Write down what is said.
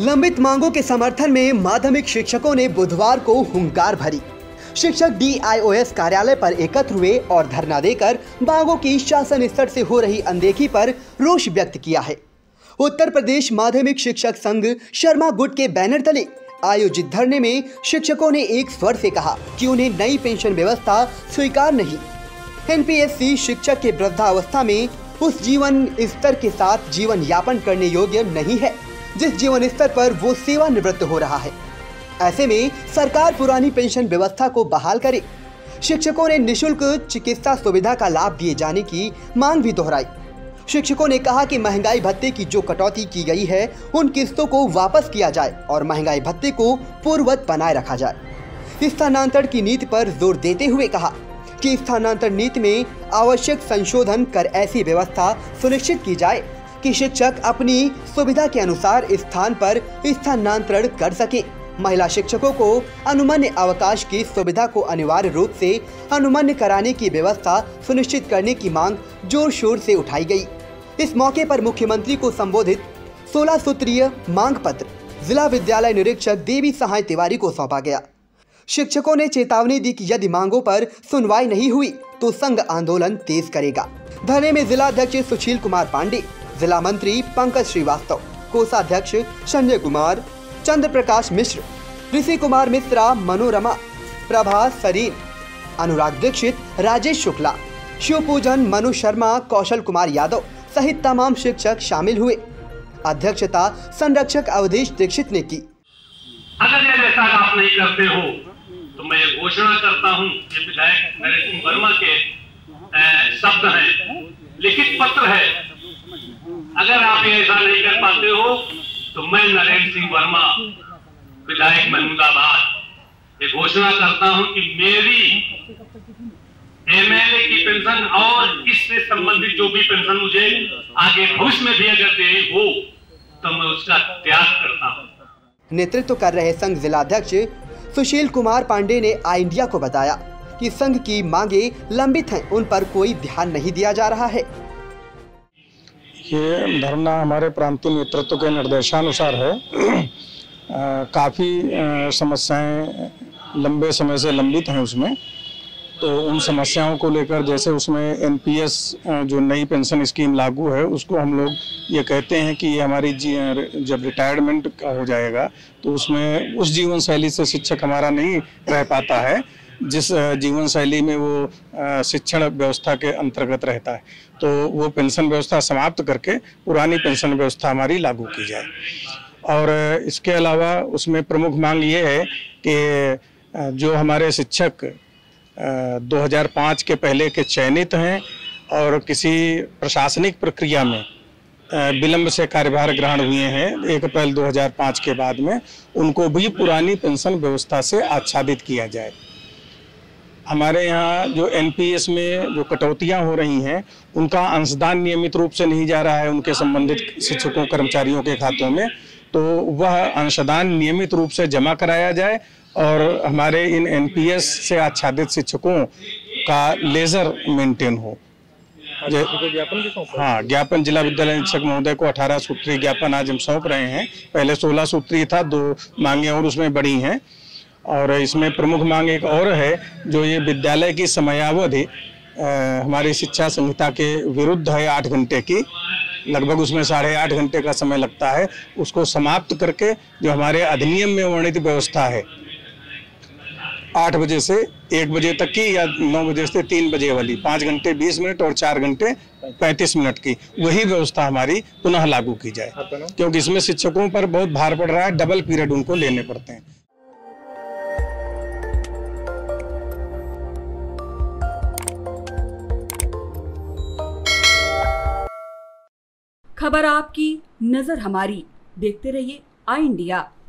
लंबित मांगों के समर्थन में माध्यमिक शिक्षकों ने बुधवार को हुंकार भरी। शिक्षक DIOS कार्यालय पर एकत्र हुए और धरना देकर मांगों की शासन स्तर से हो रही अनदेखी पर रोष व्यक्त किया है। उत्तर प्रदेश माध्यमिक शिक्षक संघ शर्मा गुट के बैनर तले आयोजित धरने में शिक्षकों ने एक स्वर से कहा कि उन्हें नई पेंशन व्यवस्था स्वीकार नहीं। NPSC शिक्षक के वृद्धावस्था में उस जीवन स्तर के साथ जीवन यापन करने योग्य नहीं है जिस जीवन स्तर पर वो सेवानिवृत्त हो रहा है। ऐसे में सरकार पुरानी पेंशन व्यवस्था को बहाल करे। शिक्षकों ने निःशुल्क चिकित्सा सुविधा का लाभ दिए जाने की मांग भी दोहराई। शिक्षकों ने कहा कि महंगाई भत्ते की जो कटौती की गई है उन किस्तों को वापस किया जाए और महंगाई भत्ते को पूर्ववत बनाए रखा जाए। स्थानांतरण की नीति पर जोर देते हुए कहा कि स्थानांतरण नीति में आवश्यक संशोधन कर ऐसी व्यवस्था सुनिश्चित की जाए कि शिक्षक अपनी सुविधा के अनुसार स्थान पर स्थानांतरण कर सके। महिला शिक्षकों को अनुमन्य अवकाश की सुविधा को अनिवार्य रूप से अनुमन्य कराने की व्यवस्था सुनिश्चित करने की मांग जोर शोर से उठाई गई। इस मौके पर मुख्यमंत्री को संबोधित 16 सूत्रीय मांग पत्र जिला विद्यालय निरीक्षक देवी सहाय तिवारी को सौंपा गया। शिक्षकों ने चेतावनी दी कि यदि मांगों पर सुनवाई नहीं हुई तो संघ आंदोलन तेज करेगा। धरने में जिला अध्यक्ष सुशील कुमार पांडे, जिला मंत्री पंकज श्रीवास्तव, कोषाध्यक्ष संजय कुमार, चंद्र प्रकाश मिश्र, ऋषि कुमार मिश्रा, मनोरमा, प्रभा सरीन, अनुराग दीक्षित, राजेश शुक्ला, शिवपूजन, मनु शर्मा, कौशल कुमार यादव सहित तमाम शिक्षक शामिल हुए। अध्यक्षता संरक्षक अवधेश दीक्षित ने की। अगर ये ऐसा आप नहीं करते हो तो मैं ये घोषणा करता हूं, ये विधायक नरेंद्र सिंह वर्मा के शब्द हैं, लिखित पत्र है। अगर आप ये ऐसा नहीं कर पाते हो तो मैं नरेंद्र सिंह वर्मा विधायक महमूदाबाद ये घोषणा करता हूं कि मेरी MLA की पेंशन और इससे संबंधित जो भी पेंशन मुझे आगे भविष्य में भी अगर दे हो तो मैं उसका त्याग करता हूं। नेतृत्व कर रहे संघ जिलाध्यक्ष सुशील कुमार पांडे ने आई इंडिया को बताया कि संघ की मांगे लंबित हैं, उन पर कोई ध्यान नहीं दिया जा रहा है। ये धरना हमारे प्रांतीय नेतृत्व के निर्देशानुसार है। काफ़ी समस्याएं लंबे समय से लंबित हैं उसमें, तो उन समस्याओं को लेकर जैसे उसमें NPS जो नई पेंशन स्कीम लागू है उसको हम लोग ये कहते हैं कि ये हमारी जब रिटायरमेंट का हो जाएगा तो उसमें उस जीवन शैली से शिक्षक हमारा नहीं रह पाता है जिस जीवन शैली में वो शिक्षण व्यवस्था के अंतर्गत रहता है, तो वो पेंशन व्यवस्था समाप्त करके पुरानी पेंशन व्यवस्था हमारी लागू की जाए। और इसके अलावा उसमें प्रमुख मांग ये है कि जो हमारे शिक्षक 2005 के पहले के चयनित हैं और किसी प्रशासनिक प्रक्रिया में विलंब से कार्यभार ग्रहण हुए हैं 1 अप्रैल 2005 के बाद में, उनको भी पुरानी पेंशन व्यवस्था से आच्छादित किया जाए। हमारे यहाँ जो NPS में जो कटौतियाँ हो रही हैं उनका अंशदान नियमित रूप से नहीं जा रहा है उनके संबंधित शिक्षकों कर्मचारियों के खातों में, तो वह अंशदान नियमित रूप से जमा कराया जाए और हमारे इन NPS से आच्छादित शिक्षकों का लेजर मेंटेन हो। हाँ, ज्ञापन जिला विद्यालय निरीक्षक महोदय को 18 सूत्रीय ज्ञापन आज हम सौंप रहे हैं। पहले 16 सूत्रीय था, 2 मांगे और उसमें बढ़ी हैं। और इसमें प्रमुख मांग एक और है, जो ये विद्यालय की समयावधि हमारी शिक्षा संहिता के विरुद्ध है 8 घंटे की, लगभग उसमें 8.5 घंटे का समय लगता है, उसको समाप्त करके जो हमारे अधिनियम में वर्णित व्यवस्था है 8 बजे से 1 बजे तक की या 9 बजे से 3 बजे वाली 5 घंटे 20 मिनट और 4 घंटे 35 मिनट की, वही व्यवस्था हमारी पुनः लागू की जाए, क्योंकि इसमें शिक्षकों पर बहुत भार पड़ रहा है, डबल पीरियड उनको लेने पड़ते हैं। खबर आपकी, नजर हमारी। देखते रहिए आई इंडिया।